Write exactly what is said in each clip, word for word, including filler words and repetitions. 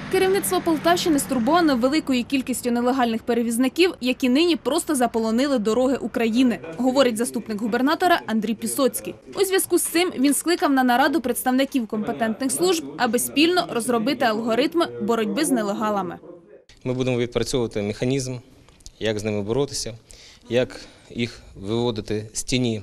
Керівництво Полтавщини стурбоване великою кількістю нелегальних перевізників, які нині просто заполонили дороги України, говорить заступник губернатора Андрій Пісоцький. У зв'язку з цим він скликав на нараду представників компетентних служб, аби спільно розробити алгоритми боротьби з нелегалами. Ми будемо відпрацьовувати механізм, як з ними боротися, як їх виводити з тіні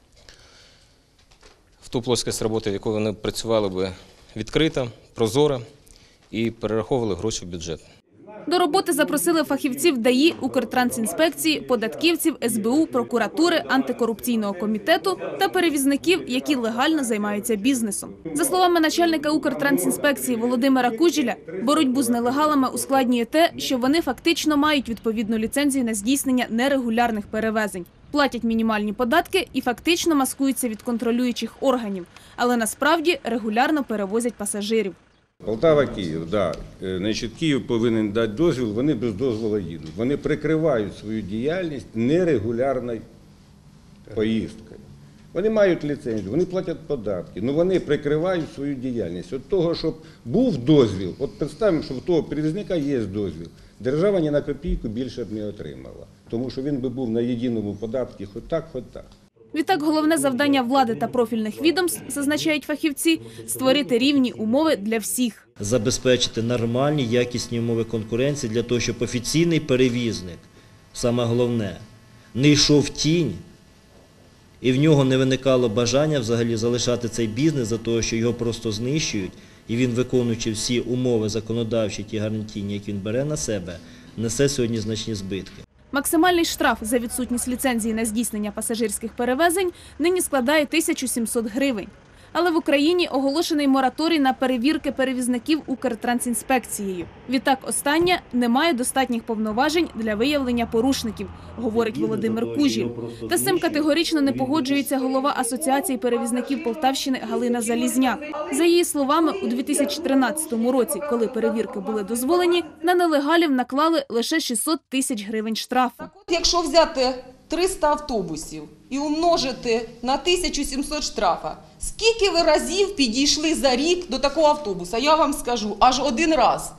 в ту плоскость роботи, в якій вони працювали би відкрито, прозоро і перераховували гроші в бюджет. До роботи запросили фахівців ДАІ, Укртрансінспекції, податківців, ес бе у, прокуратури, антикорупційного комітету та перевізників, які легально займаються бізнесом. За словами начальника Укртрансінспекції Володимира Кужеля, боротьбу з нелегалами ускладнює те, що вони фактично мають відповідну ліцензію на здійснення нерегулярних перевезень. Платять мінімальні податки і фактично маскуються від контролюючих органів, але насправді регулярно перевозять пасажирів. Полтава, Київ, да. Значить, Київ повинен дати дозвіл, вони без дозволу їдуть. Вони прикривають свою діяльність нерегулярною поїздкою. Вони мають ліцензію, вони платять податки, але вони прикривають свою діяльність. От того, щоб був дозвіл, от представимо, що в того перевізника є дозвіл, держава ні на копійку більше б не отримала, тому що він би був на єдиному податку хоч так, хоч так. Відтак, головне завдання влади та профільних відомств, зазначають фахівці, створити рівні умови для всіх. Забезпечити нормальні, якісні умови конкуренції для того, щоб офіційний перевізник, саме головне, не йшов в тінь і в нього не виникало бажання взагалі залишати цей бізнес за того, що його просто знищують, і він, виконуючи всі умови законодавчі, ті гарантійні, які він бере на себе, несе сьогодні значні збитки. Максимальний штраф за відсутність ліцензії на здійснення пасажирських перевезень нині складає тисячу сімсот гривень. Але в Україні оголошений мораторій на перевірки перевізників Укртрансінспекцією. Відтак остання не має достатніх повноважень для виявлення порушників, говорить Володимир Кужель. Та з цим категорично не погоджується голова Асоціації перевізників Полтавщини Галина Залізняк. За її словами, у дві тисячі тринадцятому році, коли перевірки були дозволені, на нелегалів наклали лише шістсот тисяч гривень штрафу. Якщо взяти триста автобусів і умножити на тисячу сімсот штрафа, скільки ви разів підійшли за рік до такого автобуса? Я вам скажу, аж один раз.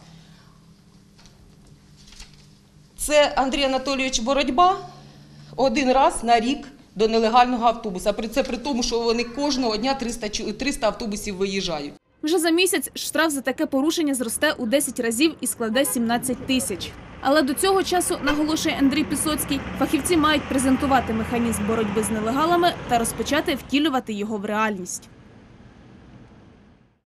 Це, Андрій Анатолійович, боротьба один раз на рік до нелегального автобуса. Це при тому, що вони кожного дня триста автобусів виїжджають. Вже за місяць штраф за таке порушення зросте у десять разів і складе сімнадцять тисяч. Але до цього часу, наголошує Андрій Пісоцький, фахівці мають презентувати механізм боротьби з нелегалами та розпочати втілювати його в реальність.